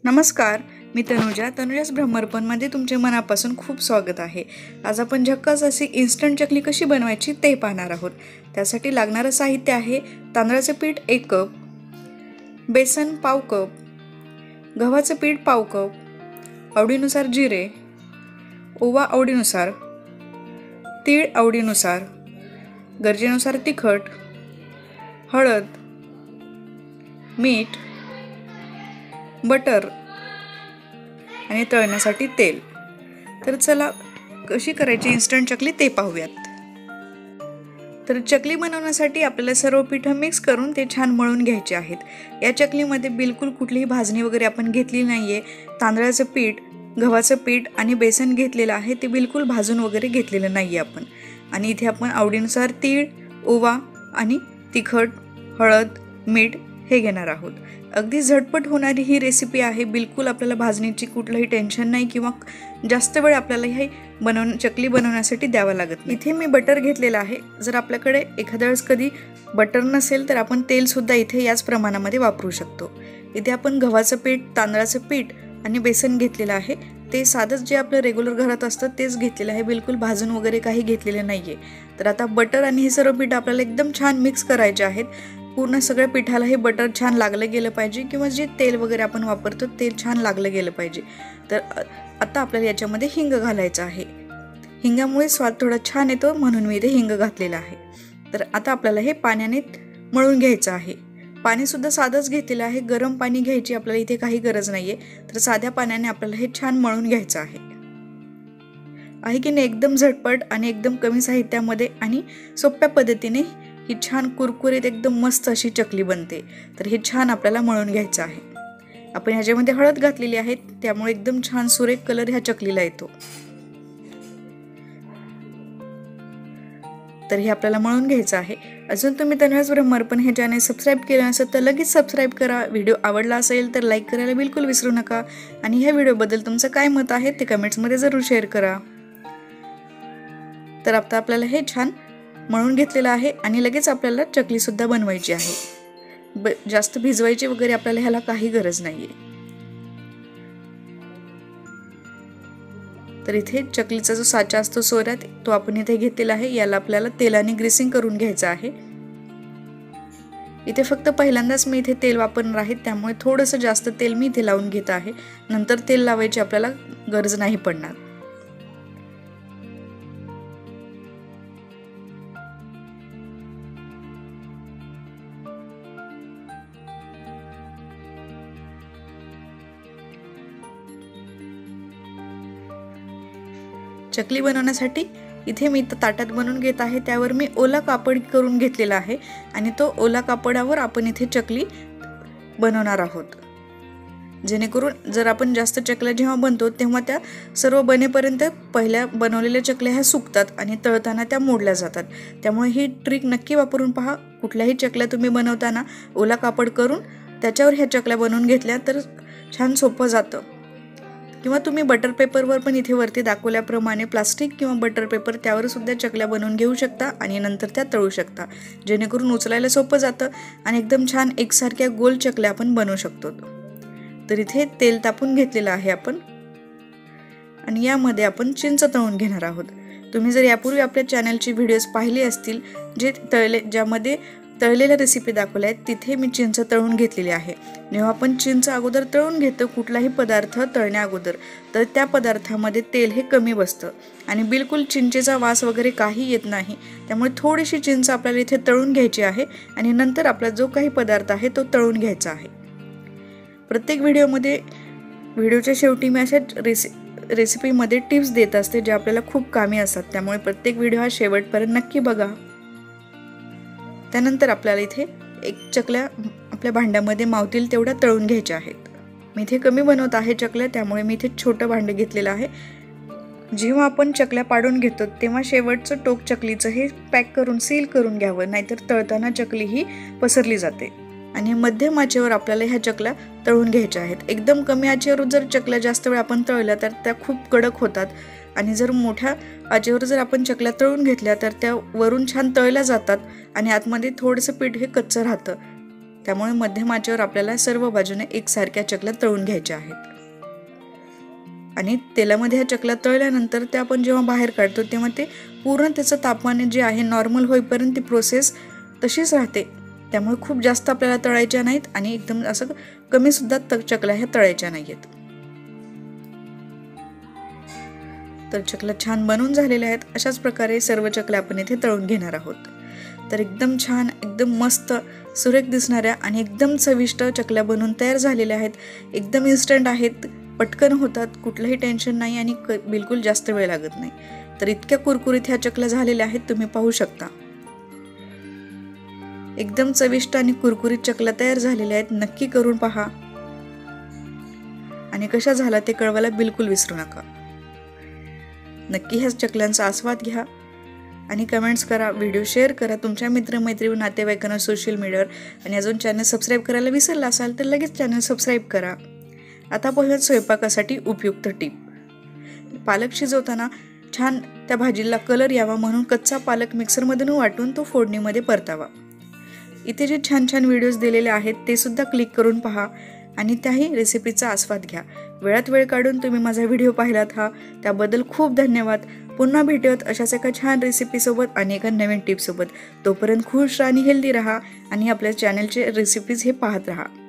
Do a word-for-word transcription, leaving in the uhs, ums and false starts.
नमस्कार, मी तनुजा. तनुजास ब्रह्मर्पणमध्ये तुमचे मनापासून खूप स्वागत आहे. आज आपण झक्कास अशी इन्स्टंट चकली कशी बनवायची ते पाहणार आहोत. त्यासाठी लागणारं साहित्य आहे तांदळाचं पीठ एक कप, बेसन पाव कप, गव्हाचं पीठ पाव कप, आवडीनुसार जिरे, ओवा आवडीनुसार, तीळ आवडीनुसार, गरजेनुसार तिखट, हळद, मीठ, बटर आणि तळण्यासाठी तेल. तर चला कशी करायची इन्स्टंट चकली ते पाहूयात. तर चकली बनवण्यासाठी आपल्याला सर्व पिठं मिक्स करून ते छान मळून घ्यायचे आहेत. या चकलीमध्ये बिलकुल कुठलीही भाजणी वगैरे आपण घेतली नाहीये. तांदळाचं पीठ, गव्हाचं पीठ आणि बेसन घेतलेलं आहे, ते बिलकुल भाजून वगैरे घेतलेलं नाहीये आपण. आणि इथे आपण आवडीनुसार तीळ, ओवा आणि तिखट, हळद, मीठ हे घेणार आहोत. अगदी झटपट होणारी ही रेसिपी आहे. बिलकुल आपल्याला भाजणीची कुठलंही टेन्शन नाही किंवा जास्त वेळ आपल्याला हे बनवून चकली बनवण्यासाठी द्यावा लागत नाही. इथे मी बटर घेतलेलं आहे. जर आपल्याकडे एखाद्या वेळेस कधी बटर नसेल तर आपण तेलसुद्धा इथे याच प्रमाणामध्ये वापरू शकतो. इथे आपण गव्हाचं पीठ, तांदळाचं पीठ आणि बेसन घेतलेलं आहे. ते साधंच जे आपलं रेग्युलर घरात असतं तेच घेतलेलं आहे. बिलकुल भाजून वगैरे काही घेतलेलं नाही आहे. तर आता बटर आणि हे सर्व पीठ आपल्याला एकदम छान मिक्स करायचे आहेत. पूर्ण सगळ्या पिठाला हे बटर छान लागलं गेलं पाहिजे किंवा जे तेल वगैरे आपण वापरतो ते छान लागलं गेलं पाहिजे. तर आता आपल्याला याच्यामध्ये हिंग घालायचं आहे. हिंगामुळे स्वाद थोडा छान येतो, म्हणून मी इथे हिंग घातलेलं आहे. तर आता आपल्याला हे पाण्याने मळून घ्यायचं आहे. पाणीसुद्धा साधंच घेतलेलं आहे. गरम पाणी घ्यायची आपल्याला इथे काही गरज नाही आहे. तर साध्या पाण्याने आपल्याला हे छान मळून घ्यायचं आहे. आहे की नाही, एकदम झटपट आणि एकदम कमी साहित्यामध्ये आणि सोप्या पद्धतीने ही छान कुरकुरीत एकदम मस्त अशी चकली बनते. तर हे छान आपल्याला मळून घ्यायचं आहे. आपण ह्याच्यामध्ये हळद घातलेली आहे, त्यामुळे एकदम छान सुरेख कलर ह्या चकलीला येतो. तर हे आपल्याला मळून घ्यायचं आहे. अजून तुम्ही तनुजास ब्रह्मर्पण हे चॅनल सबस्क्राईब केलं नसेल तर लगेच सबस्क्राईब करा. व्हिडिओ आवडला असेल तर लाईक करायला बिलकुल विसरू नका. आणि ह्या व्हिडिओबद्दल तुमचं काय मत आहे ते कमेंट्समध्ये जरूर शेअर करा. तर आता आपल्याला हे छान मळून घेतलेलं आहे आणि लगेच आपल्याला चकली सुद्धा बनवायची आहे. ब जास्त भिजवायची वगैरे आपल्याला ह्याला काही गरज नाहीये. तर इथे चकलीचा जो साचा असतो सोऱ्यात, तो आपण इथे घेतलेला आहे. याला आपल्याला तेलाने ग्रीसिंग करून घ्यायचं आहे. इथे फक्त पहिल्यांदाच मी इथे तेल वापरणार आहे, त्यामुळे थोडंसं जास्त तेल मी इथे लावून घेत आहे. नंतर तेल लावायची आपल्याला गरज नाही पडणार. चकली बनवण्यासाठी इथे मी ताटात बनवून घेत आहे. त्यावर मी ओला कापड करून घेतलेला आहे आणि तो ओला कापडावर आपण इथे चकली बनवणार आहोत. जेणेकरून जर आपण जास्त चकल्या जेव्हा बनतो तेव्हा त्या सर्व बनेपर्यंत पहिल्या बनवलेल्या चकल्या ह्या सुकतात आणि तळताना त्या मोडल्या जातात. त्यामुळे ही ट्रिक नक्की वापरून पहा. कुठल्याही चकल्या तुम्ही बनवताना ओला कापड करून त्याच्यावर ह्या चकल्या बनवून घेतल्या तर छान सोपं जातं. किंवा तुम्ही बटर पेपरवर पण इथे वरती दाखवल्याप्रमाणे प्लास्टिक किंवा बटर पेपर त्यावर सुद्धा चकल्या बनवून घेऊ शकता आणि नंतर त्या तळू शकता. जेणेकरून उचलायला सोपं जातं आणि एकदम छान एकसारख्या गोल चकल्या आपण बनवू शकतो. तर इथे तेल तापून घेतलेलं आहे आपण आणि यामध्ये आपण चिंच तळून घेणार आहोत. तुम्ही जर यापूर्वी आपल्या चॅनलची व्हिडिओज पाहिले असतील जे तळले ज्यामध्ये तळलेल्या रेसिपी दाखवल्या आहेत, तिथे मी चिंच तळून घेतलेली आहे. जेव्हा आपण चिंच अगोदर तळून घेतो कुठलाही पदार्थ तळण्या अगोदर, तर त्या पदार्थामध्ये तेल हे कमी बसतं आणि बिलकुल चिंचेचा वास वगैरे काही येत नाही. त्यामुळे थोडीशी चिंच आपल्याला इथे तळून घ्यायची आहे आणि नंतर आपला जो काही पदार्थ आहे तो तळून घ्यायचा आहे. प्रत्येक व्हिडिओमध्ये व्हिडिओच्या शेवटी मी अशा रेसि रेसिपीमध्ये टिप्स देत असते ज्या आपल्याला खूप कामी असतात. त्यामुळे प्रत्येक व्हिडिओ हा शेवटपर्यंत नक्की बघा. त्यानंतर आपल्याला इथे एक चकल्या आपल्या भांड्यामध्ये मावतील तेवढ्या तळून घ्यायच्या आहेत. मी इथे कमी बनवत आहे चकल्या, त्यामुळे मी इथे छोटं भांडं घेतलेलं आहे. जेव्हा आपण चकल्या पाडून घेतो तेव्हा शेवटचं टोक चकलीचं हे पॅक करून सील करून घ्यावं, नाहीतर तळताना चकली ही पसरली जाते. आणि मध्यम आचेवर आपल्याला ह्या चकल्या तळून घ्यायच्या आहेत. एकदम कमी आचेवर जर चकल्या जास्त वेळ आपण तळल्या तर त्या खूप कडक होतात आणि जर मोठ्या आचेवर जर आपण चकल्या तळून घेतल्या तर त्या वरून छान तळल्या जातात आणि आतमध्ये थोडंसं पीठ हे कच्चं राहतं. त्यामुळे मध्यम आचेवर आपल्याला सर्व बाजूने एकसारख्या चकल्या तळून घ्यायच्या आहेत. आणि तेलामध्ये ह्या चकल्या तळल्यानंतर ते आपण जेव्हा बाहेर काढतो तेव्हा ते पूर्ण त्याचं तापमान जे आहे नॉर्मल होईपर्यंत ती प्रोसेस तशीच राहते. त्यामुळे खूप जास्त आपल्याला तळायच्या नाहीत आणि एकदम असं कमी सुद्धा चकल्या ह्या तळायच्या नाहीत. तर चकल्या छान बनवून झालेल्या आहेत. अशाच प्रकारे सर्व चकल्या आपण इथे तळून घेणार आहोत. तर एकदम छान, एकदम मस्त, सुरेख दिसणाऱ्या आणि एकदम चविष्ट चकल्या बनवून तयार झालेल्या आहेत. एकदम इन्स्टंट आहेत, पटकन होतात, कुठलंही टेन्शन नाही आणि बिलकुल जास्त वेळ लागत नाही. तर इतक्या कुरकुरीत ह्या चकल्या झालेल्या आहेत, तुम्ही पाहू शकता. एकदम चविष्ट आणि कुरकुरीत चकल्या तयार झालेल्या आहेत. नक्की करून पहा आणि कशा झाला ते कळवायला बिलकुल विसरू नका. नक्की ह्या चकल्यांचा आस्वाद घ्या आणि कमेंट्स करा, व्हिडिओ शेअर करा तुमच्या मित्रमैत्री व नातेवाईकांना सोशल मीडियावर. आणि अजून चॅनल सबस्क्राईब करायला विसरला असाल तर लगेच चॅनल सबस्क्राईब करा. आता पाहूयात स्वयंपाकासाठी उपयुक्त टीप. पालक शिजवताना छान त्या भाजीला कलर यावा म्हणून कच्चा पालक मिक्सरमधून वाटून तो फोडणीमध्ये परतावा. इथे जे छान छान व्हिडिओज दिलेले आहेत ते सुद्धा क्लिक करून पहा आणि त्याही रेसिपीचा आस्वाद घ्या. वेळात वेळ काढून तुम्ही माझा व्हिडिओ पाहिलात हा त्याबद्दल खूप धन्यवाद. पुन्हा भेटूयात अशाच एका छान रेसिपीसोबत आणि एका नवीन टिपसोबत. तोपर्यंत खुश राहा आणि हेल्दी राहा आणि आपल्या चॅनलचे रेसिपीज हे पाहत राहा.